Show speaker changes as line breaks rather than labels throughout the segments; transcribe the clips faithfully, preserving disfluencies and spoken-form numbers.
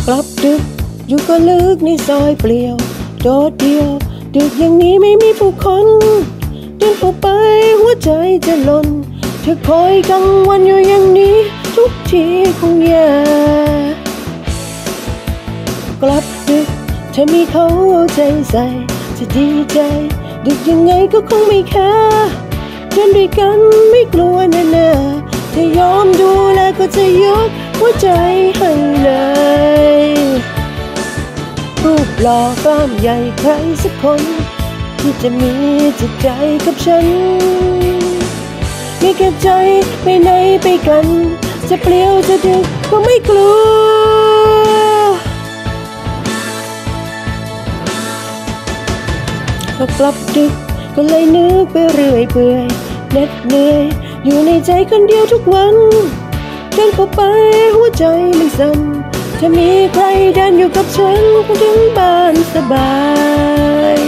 กลับดึกอยู่ก็ลึกในซอยเปลี่ยวโดดเดียวดึกอย่างนี้ไม่มีผู้คนเดินเข้าไปหัวใจจะหล่นเธอคอยกลางวันอยู่อย่างนี้ทุกทีคงแย่กลับดึกเธอมีเขาเอาใจใส่จะดีใจดึกยังไงก็คงไม่แค่เดินด้วยกันไม่กลัวแน่ๆถ้ายอมดูแลก็จะยกหัวใจให้เลยรูปหล่อกล้ามใหญ่ใครสักคนที่จะมีจิตใจกับฉันมีแค่ใจไปไหนไปกันจะเปลี่ยวจะดึกก็ไม่กลัวพอกลับดึกก็เลยนึกไปเรื่อยเปื่อยเหน็ดเหนื่อยอยู่ในใจคนเดียวทุกวันเดินเข้าไปหัวใจมันสั่นจะมีใครเดินอยู่กับฉันถึงบ้านสบาย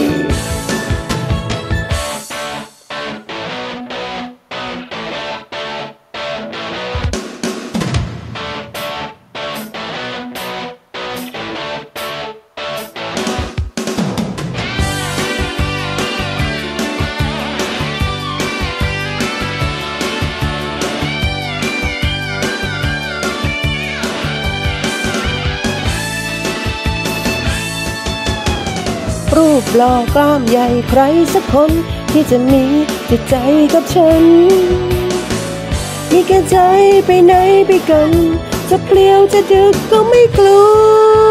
รูปหล่อกล้ามใหญ่ใครสักคนที่จะมีจิตใจกับฉันมีแค่ใจไปไหนไปกันจะเปลี่ยวจะดึกก็ไม่กลัว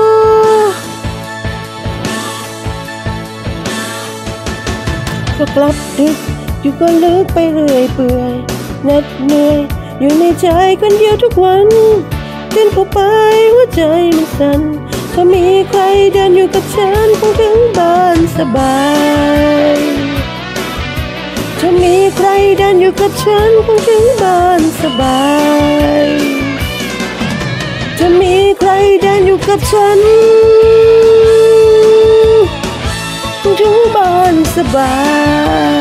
ก็กลับดึกอยู่ก็ลึกไปเรื่อยเปื่อยเหน็ดเหนื่อยอยู่ในใจคนเดียวทุกวันเดินเข้าไปหัวใจมันสั่นถ้ามีใครเดินอยู่กับฉันคงถึงบ้านสบายถ้ามีใครเดินอยู่กับฉันคงถึงบ้านสบายถ้ามีใครเดินอยู่กับฉันคงถึงบ้านสบาย